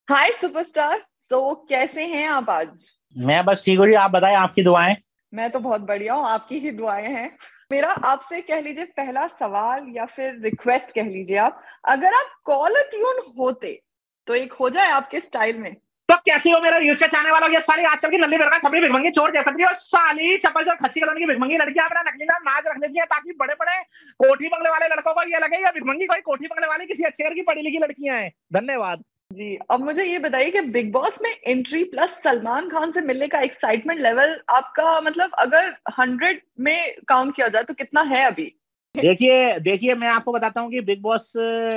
हाय superstar. कैसे हैं आप आज? मैं बस ठीक हूँ जी। आप बताएं, आपकी दुआएं। मैं तो बहुत बढ़िया हूँ, आपकी ही दुआएं हैं। मेरा आपसे कह लीजिए पहला सवाल या फिर रिक्वेस्ट कह लीजिए आप, अगर आप कॉलर ट्यून होते तो एक हो जाए आपके स्टाइल में। तो कैसी हो मेरा रील्स के चाहने वालों, ये सारी आजकल की नल्ली बेरका छपरी भिखमंगी चोर जयकतरी और साली चप्पल चोर खस्सी कलोनी की भिखमंगी लड़कियां अपना नकली नाम नाच रख लेती है ताकि बड़े बड़े कोठी बंगले वाले लड़कों को ये लगे या भिखमंगी कोई कोठी बंगले वाली किसी अच्छे घर की पढ़ी लिखी लड़कियां हैं। धन्यवाद। जी, अब मुझे ये बताइए कि बिग बॉस में एंट्री प्लस सलमान खान से मिलने का एक्साइटमेंट लेवल आपका मतलब अगर 100 में काउंट किया जाए तो कितना है अभी? देखिए देखिए, मैं आपको बताता हूँ कि बिग बॉस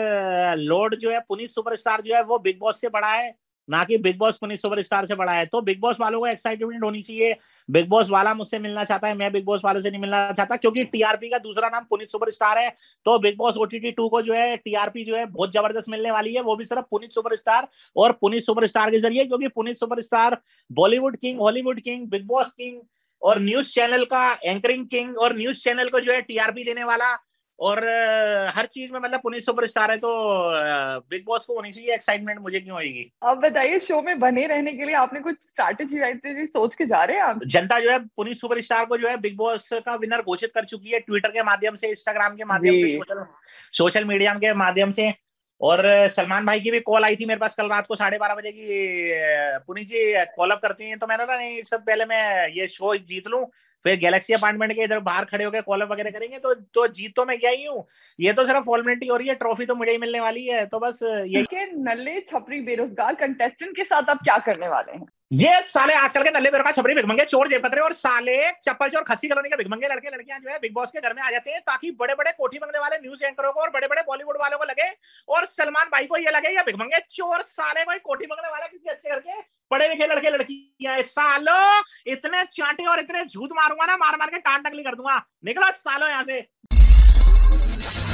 लॉर्ड जो है, पुनीत सुपरस्टार जो है, वो बिग बॉस से बड़ा है, ना कि बिग बॉस पुनीत सुपरस्टार से बड़ा है। तो बिग बॉस वालों को एक्साइटमेंट होनी चाहिए। बिग बॉस वाला मुझसे मिलना चाहता है, मैं बिग बॉस वालों से नहीं मिलना चाहता, क्योंकि टीआरपी का दूसरा नाम पुनीत सुपरस्टार है। तो बिग बॉस ओटीटी 2 को जो है टीआरपी जो है बहुत जबरदस्त मिलने वाली है, वो भी सिर्फ पुनीत सुपरस्टार और पुनीत सुपरस्टार के जरिए, क्योंकि Puneet superstar Bollywood king, Hollywood king, Bigg Boss king और न्यूज चैनल का एंकरिंग किंग और न्यूज चैनल को जो है टीआरपी देने वाला और हर चीज में मतलब पुनीत सुपरस्टार है। तो बिग बॉस को होनी चाहिए एक्साइटमेंट, मुझे क्यों होगी। अब बताइए, शो में बने रहने के लिए आपने कुछ स्ट्रैटेजी वाइटेजी सोच के जा रहे हैं आप? जनता जो है पुनीत सुपरस्टार को जो है बिग बॉस का विनर घोषित कर चुकी है, ट्विटर के माध्यम से, इंस्टाग्राम के जी। माध्यम से, सोशल सोशल मीडिया के माध्यम से। और सलमान भाई की भी कॉल आई थी मेरे पास कल रात को 12:30 बजे की, पुनीत जी कॉल अप करती हैं, तो मैंने ना नहीं, इससे पहले मैं ये शो जीत लूं, फिर गैलेक्सी अपार्टमेंट के इधर बाहर खड़े होकर कॉल अप वगैरह करेंगे, तो जीत तो मैं क्या ही हूँ। ये तो सिर्फ फॉर्मेलिटी हो रही है, ट्रॉफी तो मुझे ही मिलने वाली है, तो बस यही। के नल्ले छपरी बेरोजगार कंटेस्टेंट के साथ आप क्या करने वाले हैं? ये साले आजकल के नल्ले बेरोका छपरी भिखमंगे चोर जेबकतरे और साले चप्पल चोर खस्सी कॉलोनी के भिखमंगे लड़के लड़कियां जो है बिग बॉस के घर में आ जाते हैं ताकि बड़े बड़े कोठी बंगले वाले न्यूज एंकरों को और बड़े बड़े बॉलीवुड वालों को लगे और सलमान भाई को ये लगे या भिखमंगे चोर साले कोई कोठी बंगले वाले किसी अच्छे घर के पढ़े लिखे लड़के लड़कियां सालो। इतने चांटे और इतने झूठ मारूंगा ना, मार मार के टांग टकली कर दूंगा। निकलो सालो यहाँ से।